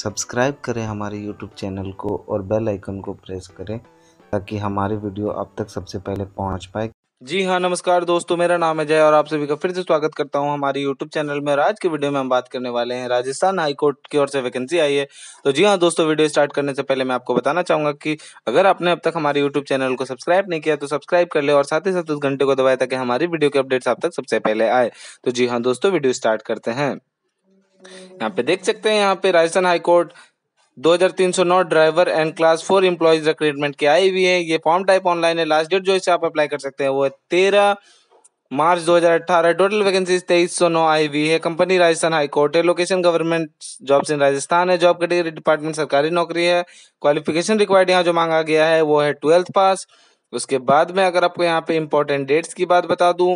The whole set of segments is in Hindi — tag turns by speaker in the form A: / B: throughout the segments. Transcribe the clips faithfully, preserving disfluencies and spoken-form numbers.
A: सब्सक्राइब करें हमारे यूट्यूब चैनल को और बेल आइकन को प्रेस करें ताकि हमारी वीडियो आप तक सबसे पहले पहुंच पाए।
B: जी हाँ, नमस्कार दोस्तों, मेरा नाम है जय और आप सभी का फिर से स्वागत करता हूं हमारे यूट्यूब चैनल में। और आज की वीडियो में हम बात करने वाले हैं राजस्थान हाई कोर्ट की ओर से वैकेंसी आई है। तो जी हाँ दोस्तों, वीडियो स्टार्ट करने से पहले मैं आपको बताना चाहूंगा कि अगर आपने अब तक हमारे यूट्यूब चैनल को सब्सक्राइब नहीं किया तो सब्सक्राइब कर ले और साथ ही साथ उस घंटे को दबाए ताकि हमारी वीडियो के अपडेट्स आप तक सबसे पहले आए। तो जी हाँ दोस्तों, वीडियो स्टार्ट करते हैं। यहाँ पे देख सकते हैं, यहाँ पे राजस्थान हाई कोर्ट दो हज़ार तीन सौ नौ driver and class four employees recruitment की आई हुई है। ये फॉर्म टाइप ऑनलाइन है। लास्ट डेट जो इसे आप अप्लाई कर सकते हैं वो है तेरह मार्च दो हज़ार अठारह। टोटल वैकेंसी तेईस सौ नौ आई हुई है। कंपनी राजस्थान हाई कोर्ट है। Location government jobs in Rajasthan है। जॉब कैटेगरी डिपार्टमेंट सरकारी नौकरी है। क्वालिफिकेशन रिक्वायर्ड यहाँ जो मांगा गया है वो है ट्वेल्थ पास। उसके बाद में अगर आपको यहाँ पे इंपॉर्टेंट डेट्स की बात बता दूं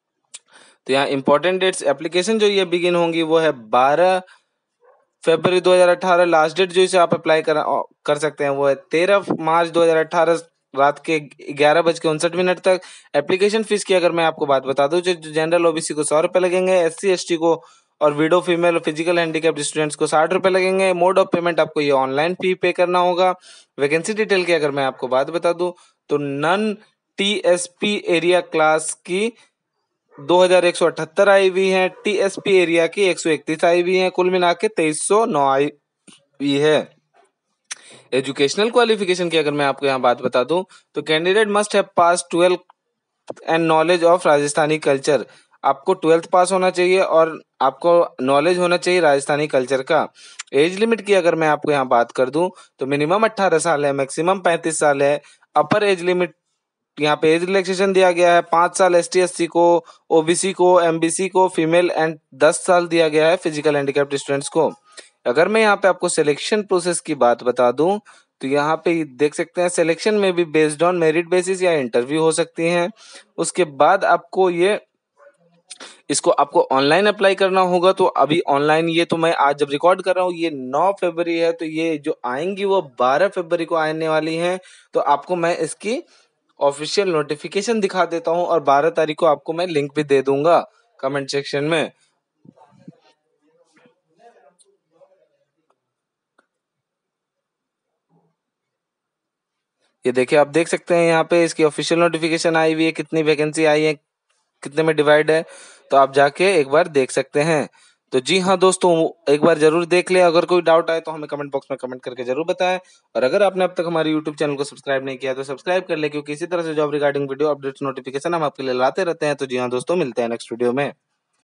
B: तो यहाँ इंपॉर्टेंट डेट्स एप्लीकेशन जो ये बिगिन होंगी वो है बारह फरवरी दो हज़ार अठारह। लास्ट डेट जो इसे आप अप्लाई कर कर सकते हैं वो है तेरह मार्च दो हज़ार अठारह रात के ग्यारह बज के उनसठ मिनट तक। एप्लीकेशन फीस की अगर मैं आपको बात बता दूं, जो जनरल ओबीसी को सौ रुपए लगेंगे, एस सी एस टी को और विडो फीमेल और फिजिकल हैंडीकैप्ड स्टूडेंट्स को साठ रुपए लगेंगे। मोड ऑफ पेमेंट आपको ये ऑनलाइन फी पे करना होगा। वैकेंसी डिटेल की अगर मैं आपको बात बता दूं तो non T S P area class की दो हज़ार एक सौ अठहत्तर आई हुई है। टीएसपी एरिया की एक सौ इकतीस आई हुई है। कुल मिला के तेईस सौ नौ आई हुई है। एजुकेशनल क्वालिफिकेशन की अगर मैं आपको यहाँ बात बता दूं तो candidate must have pass twelfth and knowledge of Rajasthani culture. आपको ट्वेल्थ पास होना चाहिए और आपको नॉलेज होना चाहिए राजस्थानी कल्चर का। एज लिमिट की अगर मैं आपको यहाँ बात कर दूं तो मिनिमम अट्ठारह साल है, मैक्सिमम पैंतीस साल है। अपर एज लिमिट यहाँ पे एज रिलैक्सेशन दिया गया है पांच साल एस टी एस सी को, ओबीसी को, एमबीसी को, फीमेल एंड दस साल दिया गया है फिजिकल हैंडीकैप्ड स्टूडेंट्स को। अगर मैं यहाँ पे आपको सिलेक्शन प्रोसेस की बात बता दूं तो यहाँ पे देख सकते हैं सिलेक्शन में भी बेस्ड ऑन मेरिट बेसिस या इंटरव्यू हो सकती हैं। उसके बाद आपको ये इसको आपको ऑनलाइन अप्लाई करना होगा। तो अभी ऑनलाइन ये तो मैं आज जब रिकॉर्ड कर रहा हूँ ये नौ फरवरी है, तो ये जो आएंगी वो बारह फरवरी को आने वाली हैं। तो आपको मैं इसकी ऑफिशियल नोटिफिकेशन दिखा देता हूं और बारह तारीख को आपको मैं लिंक भी दे दूंगा कमेंट सेक्शन में। ये देखिए, आप देख सकते हैं यहाँ पे इसकी ऑफिशियल नोटिफिकेशन आई हुई है, कितनी वैकेंसी आई है, कितने में डिवाइड है, तो आप जाके एक बार देख सकते हैं। तो जी हाँ दोस्तों, एक बार जरूर देख ले। अगर कोई डाउट आए तो हमें कमेंट बॉक्स में कमेंट करके जरूर बताएं। और अगर आपने अब तक हमारे यूट्यूब चैनल को सब्सक्राइब नहीं किया तो सब्सक्राइब कर ले, क्योंकि इसी तरह से job regarding video updates notification हम आपके लिए लाते रहते हैं। तो जी हाँ दोस्तों, मिलते हैं नेक्स्ट वीडियो में।